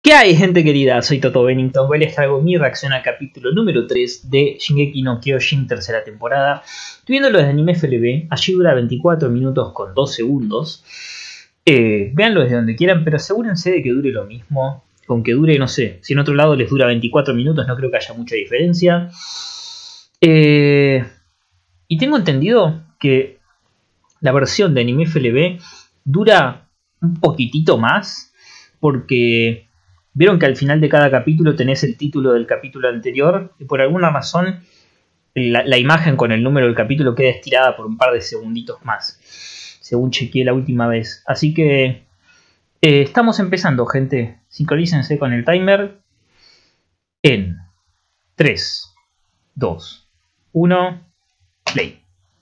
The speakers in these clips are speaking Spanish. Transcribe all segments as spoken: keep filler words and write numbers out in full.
¿Qué hay, gente querida? Soy Toto Bennington. Hoy les traigo mi reacción al capítulo número tres de Shingeki no Kyojin, tercera temporada. Estoy viendo lo de Anime F L V. Allí dura veinticuatro minutos con dos segundos. Eh, Véanlo desde donde quieran, pero asegúrense de que dure lo mismo. Con que dure, no sé, si en otro lado les dura veinticuatro minutos, no creo que haya mucha diferencia. Eh, y tengo entendido que la versión de Anime F L V dura un poquitito más, porque vieron que al final de cada capítulo tenés el título del capítulo anterior, y por alguna razón la, la imagen con el número del capítulo queda estirada por un par de segunditos más, según chequeé la última vez. Así que eh, estamos empezando, gente. Sincronícense con el timer en tres, dos, uno, play.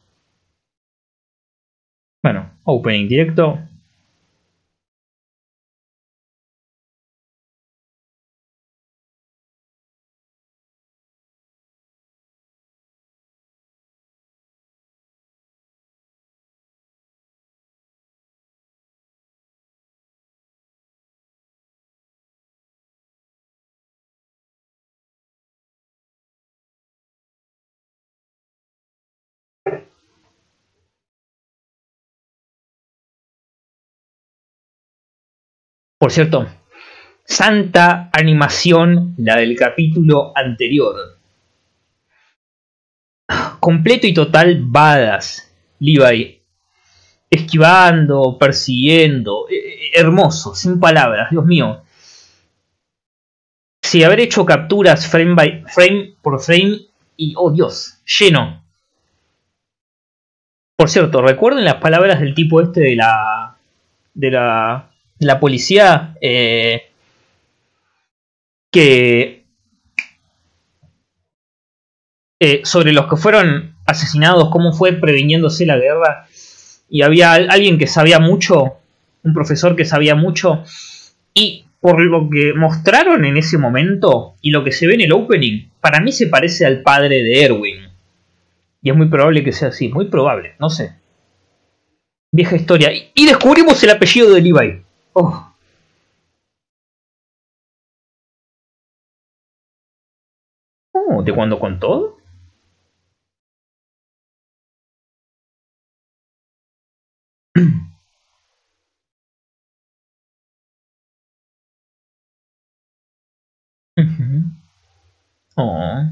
Bueno, opening directo. Por cierto, santa animación la del capítulo anterior. Completo y total badass. Levi esquivando, persiguiendo. Eh, hermoso, sin palabras, Dios mío. Si haber hecho capturas frame by frame por frame y oh Dios, lleno. Por cierto, recuerden las palabras del tipo este de la de la, de la policía eh, que eh, sobre los que fueron asesinados, cómo fue previniéndose la guerra, y había alguien que sabía mucho, un profesor que sabía mucho, y por lo que mostraron en ese momento y lo que se ve en el opening, para mí se parece al padre de Erwin. Y es muy probable que sea así, muy probable, no sé. Vieja historia. Y descubrimos el apellido de Levi. Oh. Oh, ¿de cuándo contó? Uh-huh. Oh.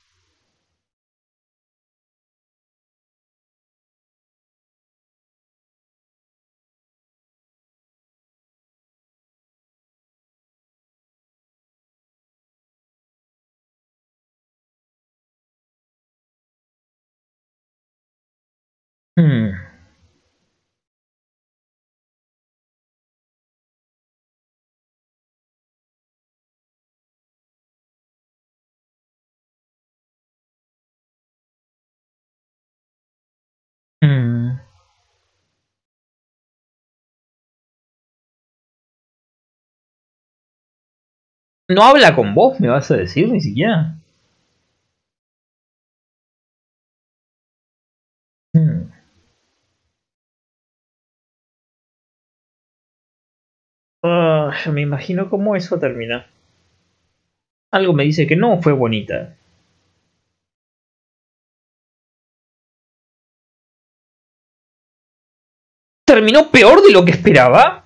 Hmm. Hmm. No habla con vos, me vas a decir, ni siquiera. Hmm. Oh, me imagino cómo eso termina. Algo me dice que no fue bonita. ¿Terminó peor de lo que esperaba?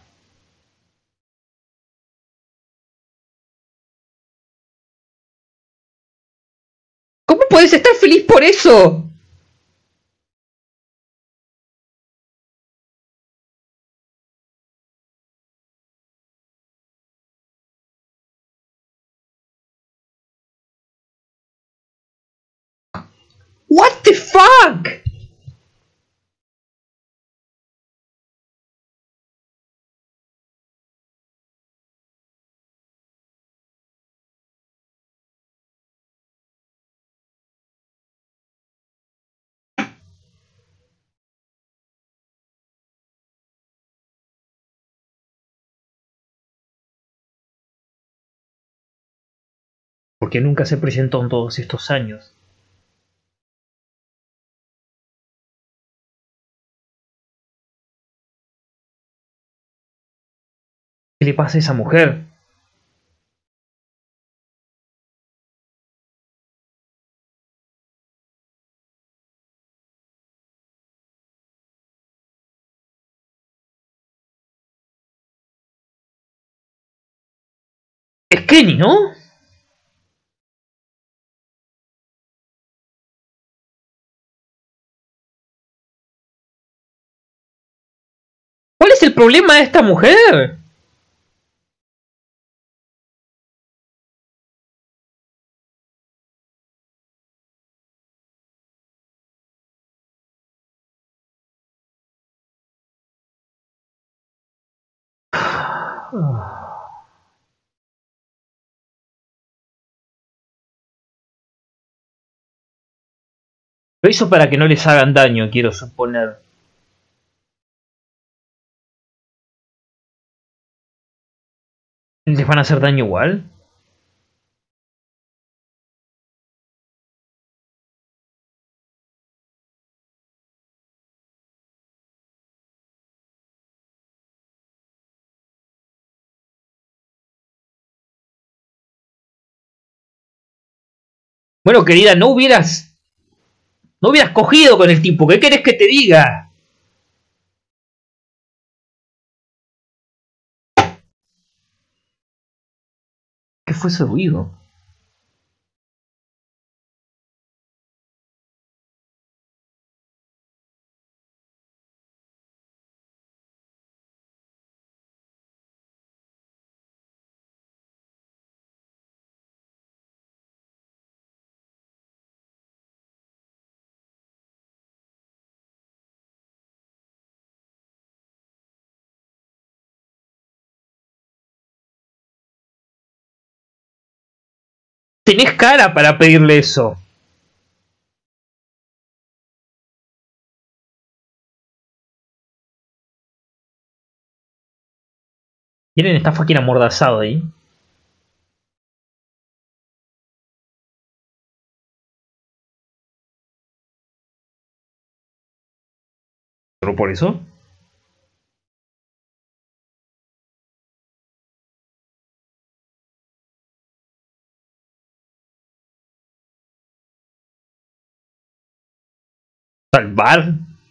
¿Cómo puedes estar feliz por eso? What the fuck? Porque nunca se presentó en todos estos años. ¿Qué le pasa a esa mujer? Es Kenny, ¿no? ¿Cuál es el problema de esta mujer? Lo hizo para que no les hagan daño, quiero suponer. ¿Les van a hacer daño igual? Bueno, querida, no hubieras... No hubieras cogido con el tipo. ¿Qué querés que te diga? ¿Qué fue ese ruido? Tenés cara para pedirle eso. Miren, está fucking amordazado ahí. ¿Solo por eso? ¿Salvar?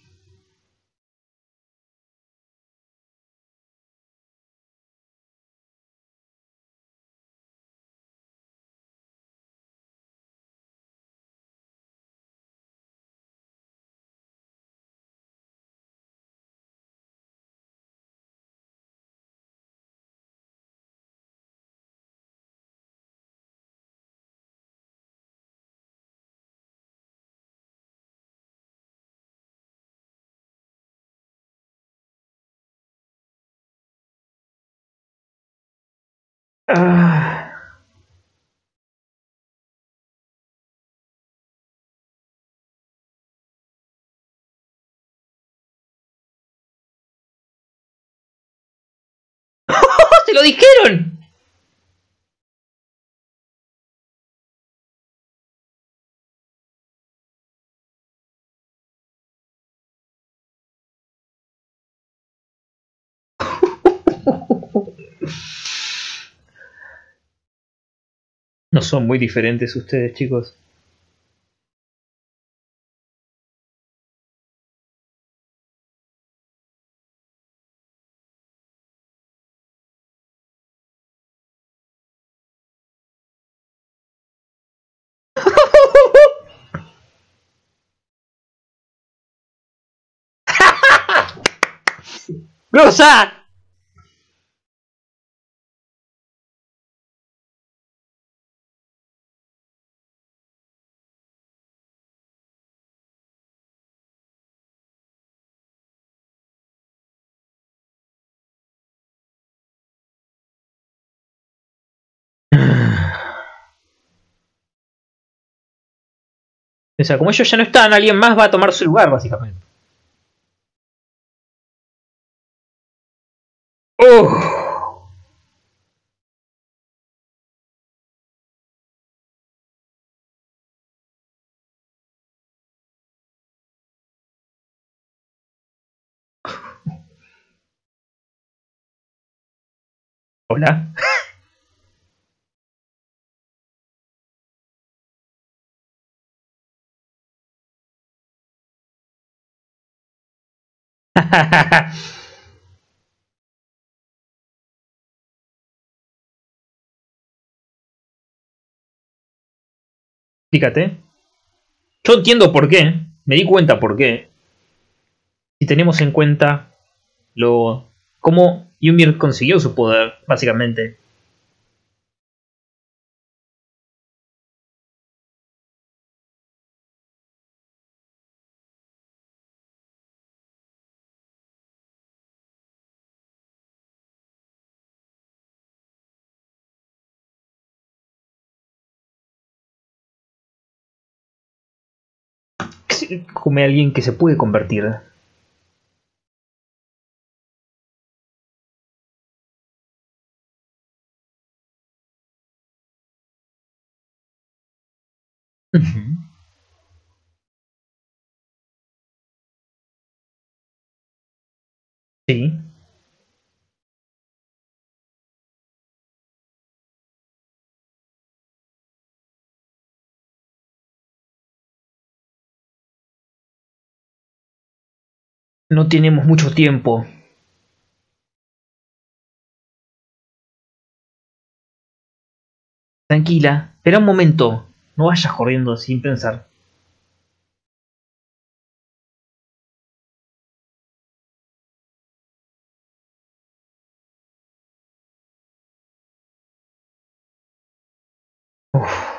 Ah. ¡Se lo dijeron! No son muy diferentes ustedes, chicos. ¡Grosa! O sea, como ellos ya no están, alguien más va a tomar su lugar, básicamente. ¡Oh! Hola. Fíjate. Yo entiendo por qué. Me di cuenta por qué. Si tenemos en cuenta lo cómo Ymir consiguió su poder, básicamente. Come a alguien que se puede convertir. Sí. No tenemos mucho tiempo. Tranquila, espera un momento. No vayas corriendo sin pensar. Uf.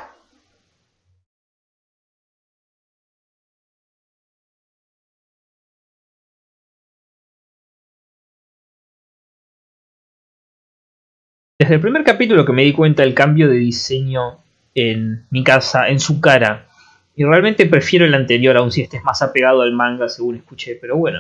Desde el primer capítulo que me di cuenta del cambio de diseño en mi casa, en su cara. Y realmente prefiero el anterior, aun si este es más apegado al manga, según escuché, pero bueno.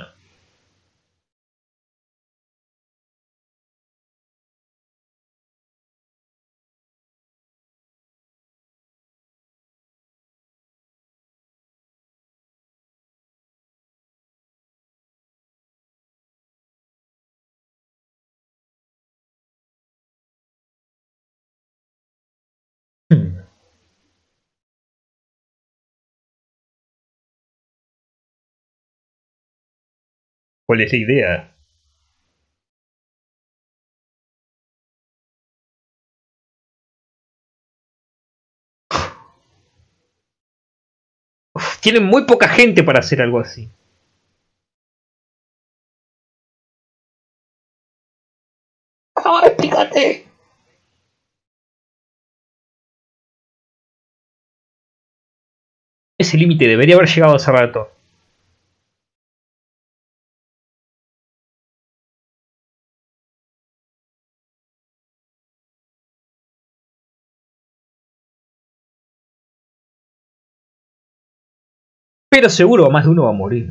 Hmm. ¿Cuál es la idea? Uf, tienen muy poca gente para hacer algo así. ¡Ah, explícate! Ese límite debería haber llegado hace rato. Pero seguro más de uno va a morir.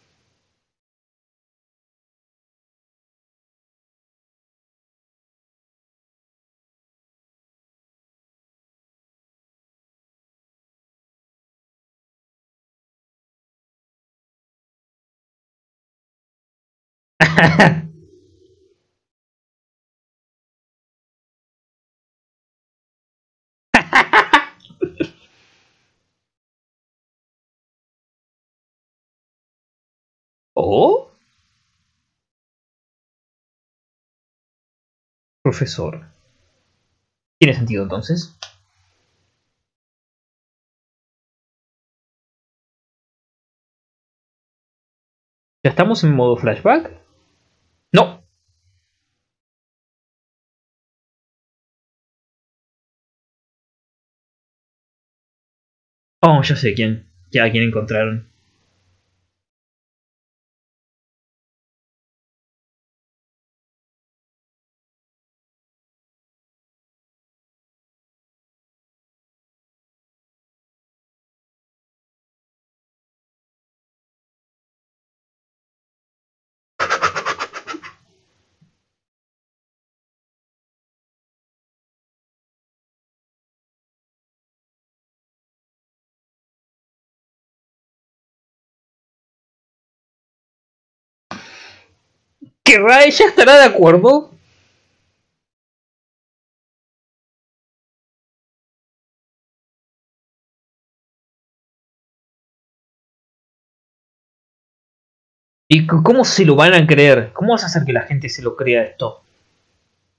¿Oh? Profesor. ¿Tiene sentido entonces? ¿Ya estamos en modo flashback? No. Oh, ya sé quién. Ya a quién encontraron. ¿Que Ray ya estará de acuerdo? ¿Y cómo se lo van a creer? ¿Cómo vas a hacer que la gente se lo crea esto?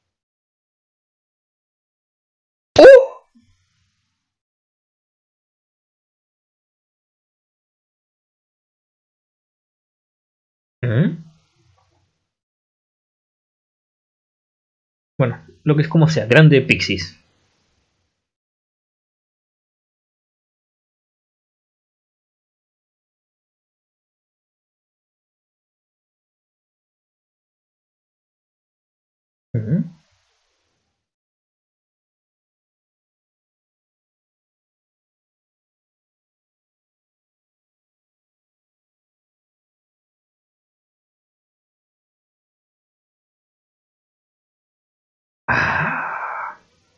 ¡Oh! Ujú. Bueno, lo que es como sea, grande Pixies. Ujú. Ah.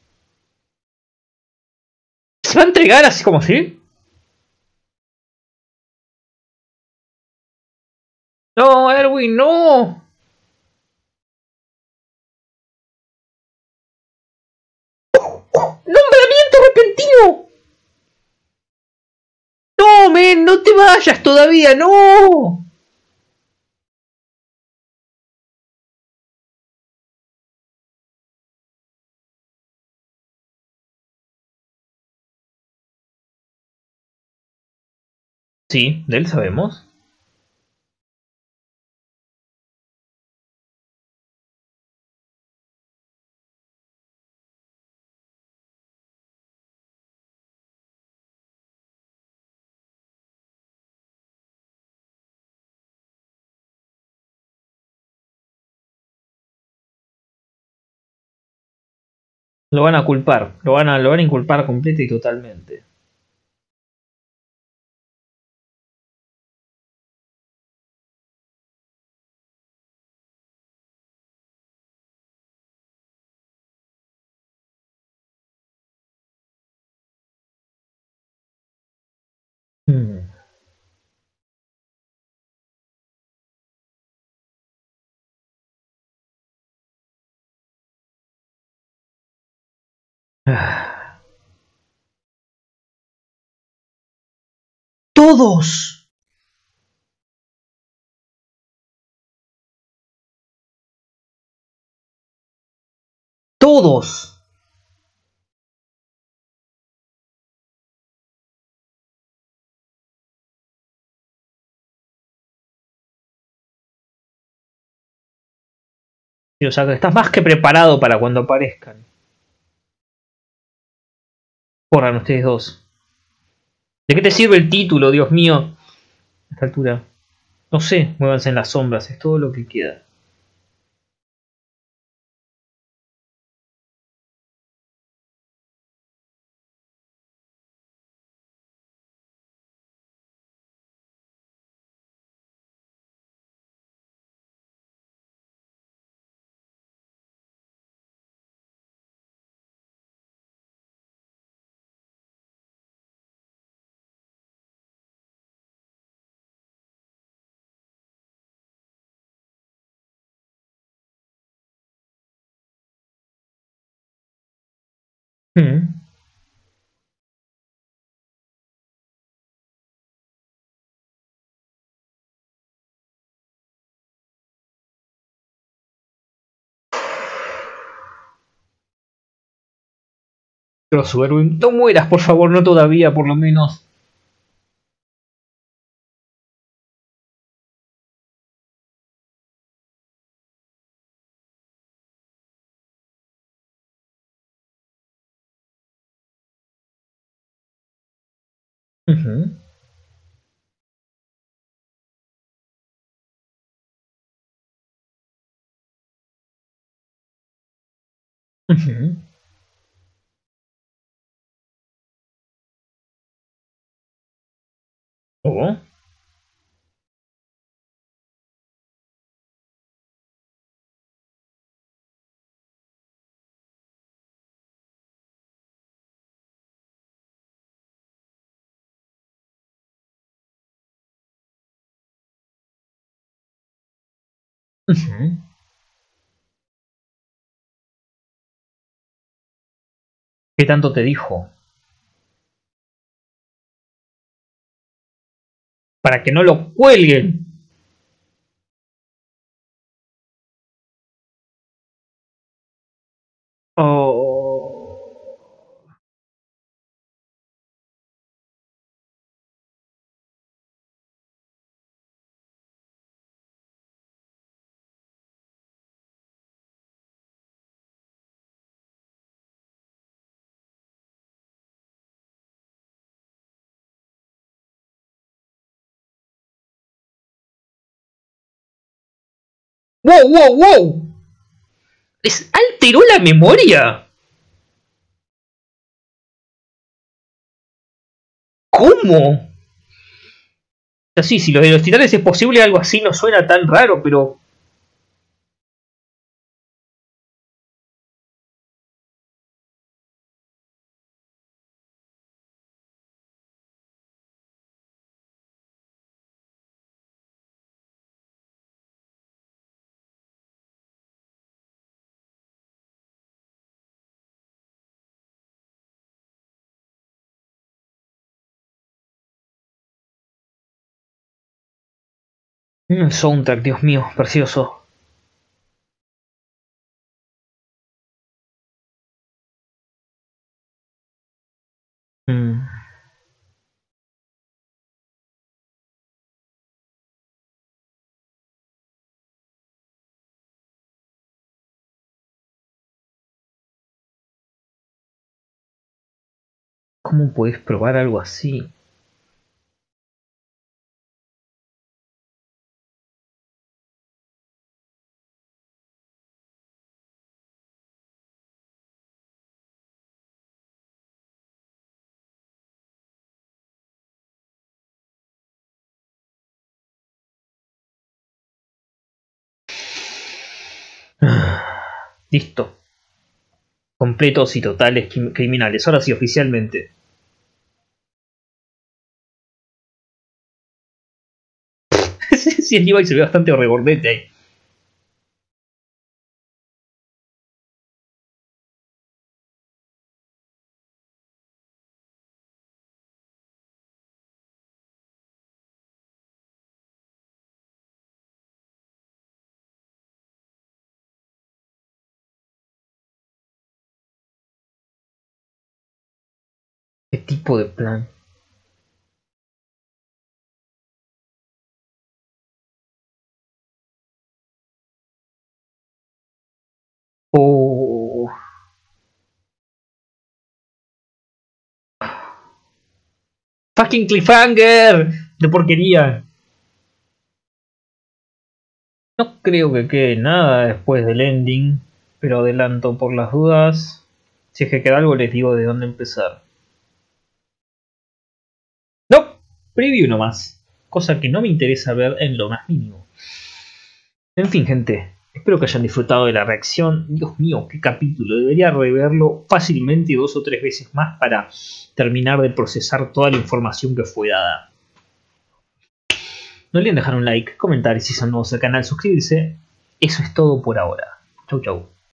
¿Se va a entregar así como así? No, Erwin, no. ¡Nombramiento repentino! No, men, no te vayas todavía, no. Sí, de él sabemos. Lo van a culpar, lo van a, lo van a inculpar completa y totalmente. Hmm. Ah. Todos, todos. Sí, o sea, que estás más que preparado para cuando aparezcan. Corran ustedes dos. ¿De qué te sirve el título, Dios mío? A esta altura. No sé, muévanse en las sombras, es todo lo que queda. Hmm. Erwin, no mueras, por favor, no todavía, por lo menos. Ujú, ujú. Oh, ujú. ¿Qué tanto te dijo? Para que no lo cuelguen. Oh. ¡Wow, wow, wow! ¿Les alteró la memoria? ¿Cómo? O sea, sí, si lo de los titanes es posible, algo así no suena tan raro, pero... El soundtrack, Dios mío, precioso. Mm. ¿Cómo podés probar algo así? Listo. Completos y totales criminales. Ahora sí, oficialmente. Sí, el Levi se ve bastante regordete ahí. ¿Qué tipo de plan? Oh. Fucking cliffhanger de porquería. No creo que quede nada después del ending, pero adelanto por las dudas. Si es que queda algo les digo de dónde empezar. No, preview nomás. Cosa que no me interesa ver en lo más mínimo. En fin, gente. Espero que hayan disfrutado de la reacción. Dios mío, qué capítulo. Debería reverlo fácilmente dos o tres veces más para terminar de procesar toda la información que fue dada. No olviden dejar un like, comentar y si son nuevos al canal, suscribirse. Eso es todo por ahora. Chau chau.